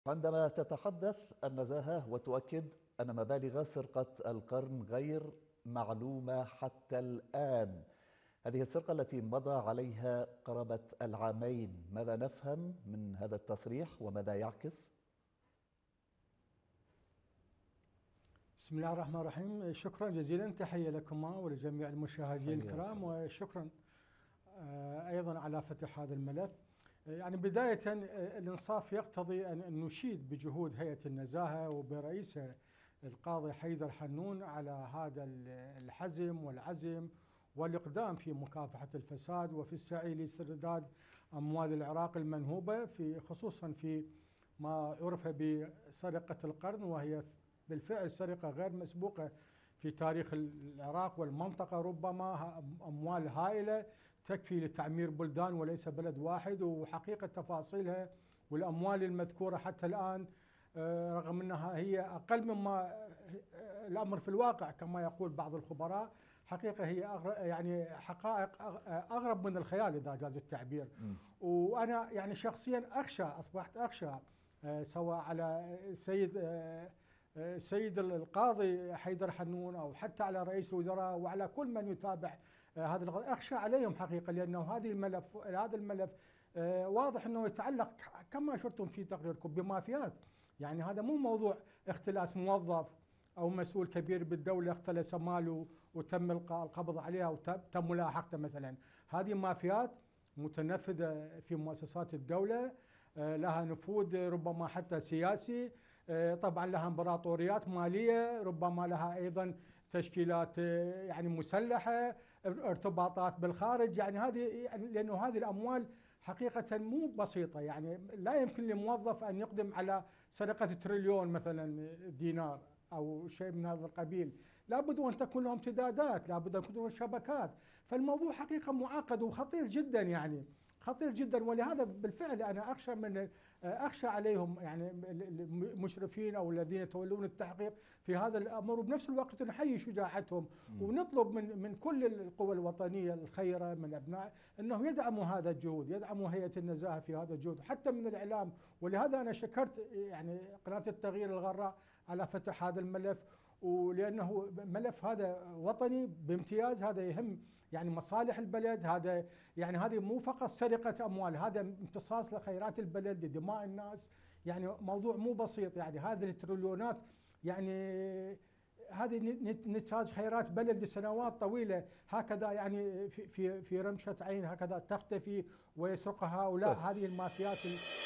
عندما تتحدث النزاهة وتؤكد أن مبالغ سرقة القرن غير معلومة حتى الآن، هذه السرقة التي مضى عليها قرابة العامين، ماذا نفهم من هذا التصريح وماذا يعكس؟ بسم الله الرحمن الرحيم. شكرا جزيلا، تحية لكما ولجميع المشاهدين الكرام، وشكرا أيضا على فتح هذا الملف. يعني بداية الإنصاف يقتضي أن نشيد بجهود هيئة النزاهة وبرئيسها القاضي حيدر حنون على هذا الحزم والعزم والإقدام في مكافحة الفساد وفي السعي لاسترداد أموال العراق المنهوبة، خصوصا في ما عرف بسرقة القرن، وهي بالفعل سرقة غير مسبوقة في تاريخ العراق والمنطقة، ربما أموال هائلة تكفي لتعمير بلدان وليس بلد واحد. وحقيقة تفاصيلها والأموال المذكورة حتى الآن رغم أنها هي أقل مما الأمر في الواقع كما يقول بعض الخبراء، حقيقة هي يعني حقائق أغرب من الخيال إذا جاز التعبير. وأنا يعني شخصيا أصبحت أخشى سواء على سيد القاضي حيدر حنون أو حتى على رئيس الوزراء وعلى كل من يتابع هذا القضية، أخشى عليهم حقيقة، لأنه هذا الملف واضح أنه يتعلق كما أشرتم في تقريركم بمافيات. يعني هذا مو موضوع اختلاس موظف أو مسؤول كبير بالدولة اختلس ماله وتم القبض عليها وتم ملاحقته مثلا. هذه مافيات متنفذة في مؤسسات الدولة، لها نفوذ ربما حتى سياسي، طبعا لها امبراطوريات مالية، ربما لها أيضا تشكيلات يعني مسلحة، ارتباطات بالخارج. يعني لأنه هذه الأموال حقيقة مو بسيطة، يعني لا يمكن لموظف أن يقدم على سرقة تريليون مثلا دينار أو شيء من هذا القبيل، لابد أن تكون لهم امتدادات، لابد أن تكون لهم شبكات. فالموضوع حقيقة معقد وخطير جدا، يعني خطير جدا. ولهذا بالفعل أنا أخشى عليهم، يعني المشرفين أو الذين يتولون التحقيق في هذا الأمر، وبنفس الوقت نحيي شجاعتهم ونطلب من كل القوى الوطنية الخيرة من أبناء أنهم يدعموا هذا الجهود، يدعموا هيئة النزاهة في هذا الجهود حتى من الإعلام. ولهذا أنا شكرت يعني قناة التغيير الغراء على فتح هذا الملف، ولأنه ملف هذا وطني بامتياز، هذا يهم يعني مصالح البلد، هذا يعني هذه مو فقط سرقة أموال، هذا امتصاص لخيرات البلد لدماء الناس، يعني موضوع مو بسيط. يعني هذه التريليونات يعني هذه نتاج خيرات بلد لسنوات طويلة، هكذا يعني في رمشة عين هكذا تختفي ويسرقها هؤلاء. طيب. هذه المافيات